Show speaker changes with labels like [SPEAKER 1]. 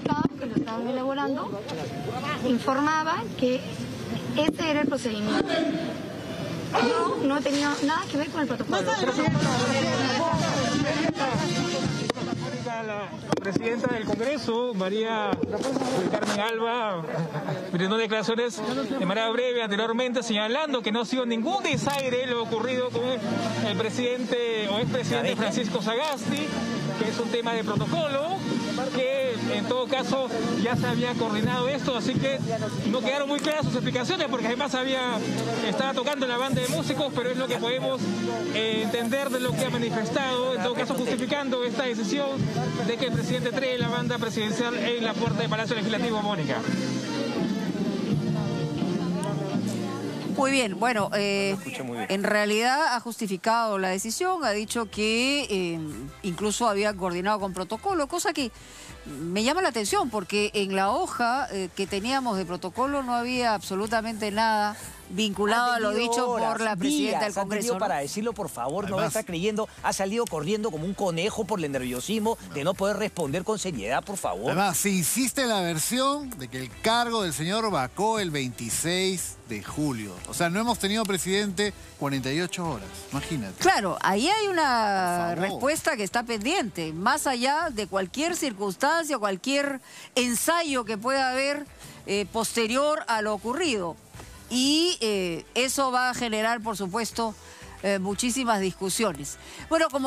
[SPEAKER 1] comunicado que lo estaban elaborando, informaba que ese era el procedimiento. Yo no he tenido nada que ver con el protocolo.
[SPEAKER 2] La presidenta del Congreso, María Carmen Alba, brindó declaraciones de manera breve anteriormente, señalando que no ha sido ningún desaire lo ocurrido con el presidente o expresidente Francisco Sagasti, que es un tema de protocolo, que en todo caso ya se había coordinado esto, así que no quedaron muy claras sus explicaciones, porque además estaba tocando la banda de músicos, pero es lo que podemos entender de lo que ha manifestado, en todo caso justificando esta decisión de que el presidente trae la banda presidencial en la puerta del Palacio Legislativo. Mónica.
[SPEAKER 3] Muy bien, bueno, en realidad ha justificado la decisión, ha dicho que incluso había coordinado con protocolo, cosa que me llama la atención porque en la hoja que teníamos de protocolo no había absolutamente nada vinculado a lo dicho por la presidenta del Congreso, ¿no?
[SPEAKER 4] Para decirlo, por favor, además, no me está creyendo, ha salido corriendo como un conejo por el nerviosismo de no poder responder con seriedad, por favor.
[SPEAKER 5] Además, se insiste en la versión de que el cargo del señor vacó el 26 de julio. O sea, no hemos tenido presidente 48 horas, imagínate.
[SPEAKER 3] Claro, ahí hay una respuesta que está pendiente, más allá de cualquier circunstancia, cualquier ensayo que pueda haber posterior a lo ocurrido. Y eso va a generar, por supuesto, muchísimas discusiones. Bueno, como